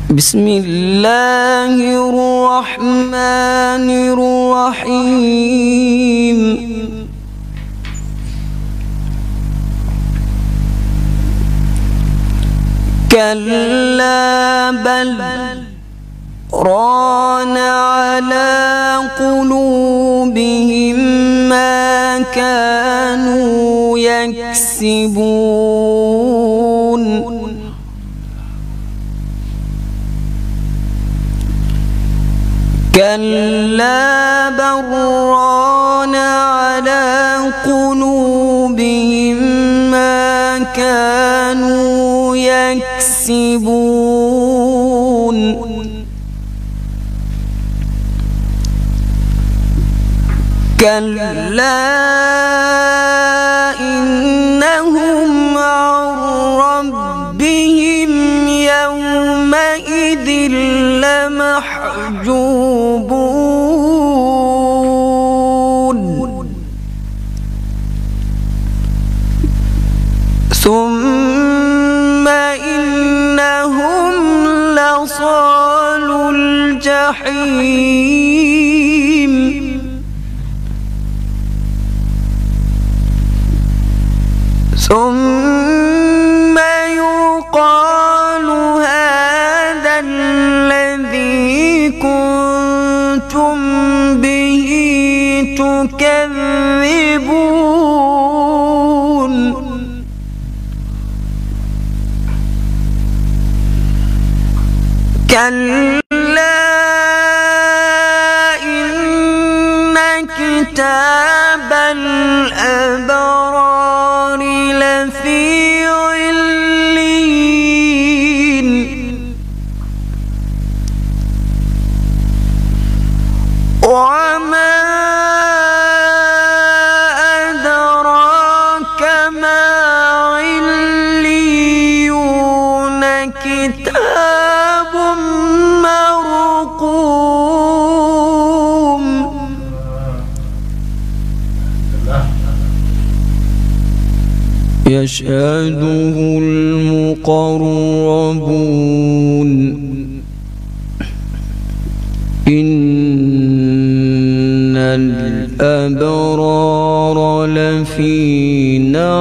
بسم الله الرحمن الرحيم كلا بل ران على قلوبهم ما كانوا يكسبون كلا بل ران على قلوبهم ما كانوا يكسبون كلا إنهم عن ربهم يومئذ لمحجوبون ثم إنهم لصالو الجحيم ثم يقال هذا الذي كنتم به تكذبون كلا إن كتاب الأبرار لفي عليين وما أدراك ما عليون كتاب مرقوم يشهده المقربون إن الأبرار لفي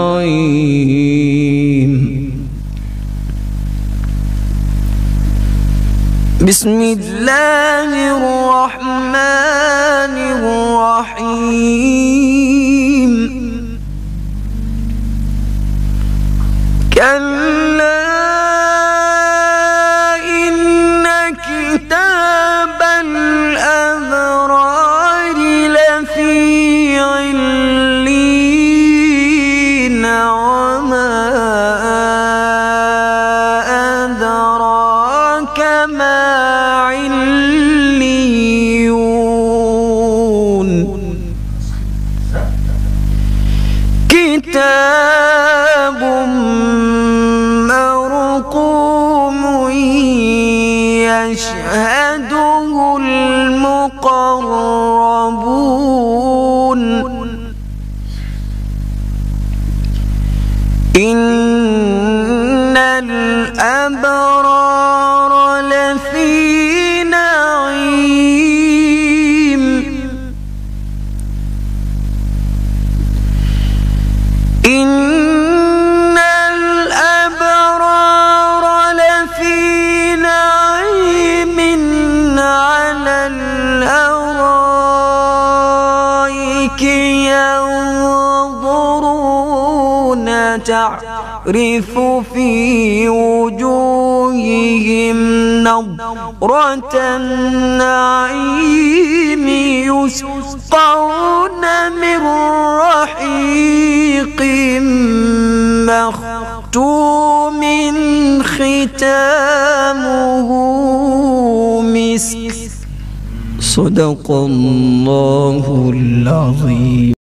نعيم بسم الله الرحمن الرحيم كلا إن كتاب الأبرار لفي عليين وما أدراك ما عليون كتاب مرقوم يشهده المقربون إن الأبرار لفي نعيم إن الأبرار لفي نعيم على الأرائك ينظرون تعرف في وجوههم نضرة النعيم يسقون من رحيق مختوم ختامه مسك صدق الله العظيم.